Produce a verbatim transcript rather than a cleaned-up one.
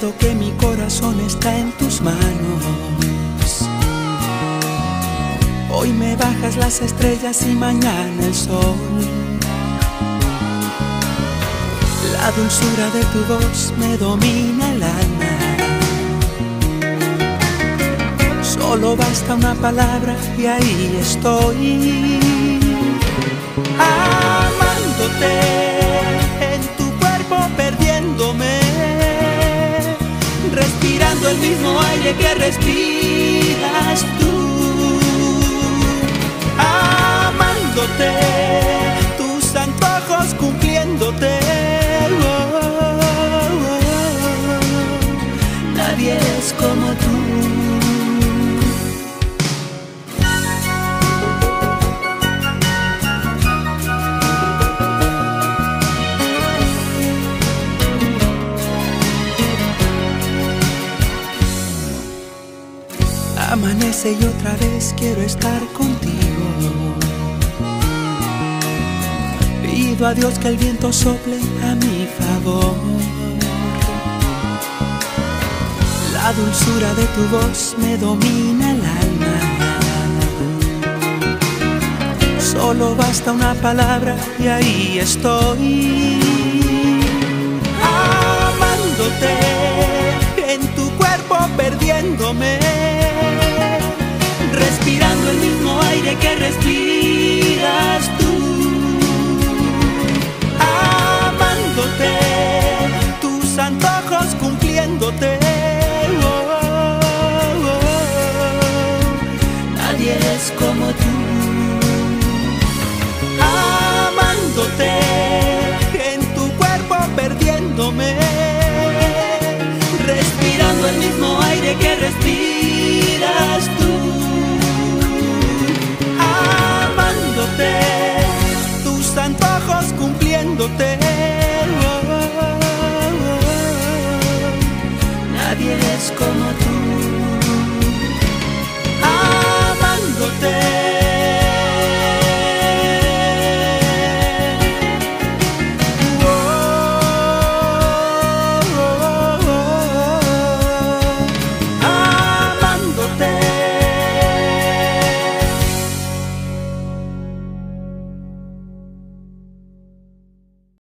olvidado que mi corazón está en tus manos. Hoy me bajas las estrellas y mañana el sol. La dulzura de tu voz me domina el alma. Solo basta una palabra y ahí estoy, amándote, en tu cuerpo perdiéndome, respirando el mismo aire que respiras tú, amándote, tus antojos cumpliéndote. Oh, oh, oh. Nadie es como tú. Amanece y otra vez quiero estar contigo. Pido a Dios que el viento sople a mi favor. La dulzura de tu voz me domina el alma. Solo basta una palabra y ahí estoy, amándote, en tu cuerpo perdiéndome, respirando el mismo aire que respiras tú, amándote, tus antojos cumpliéndote.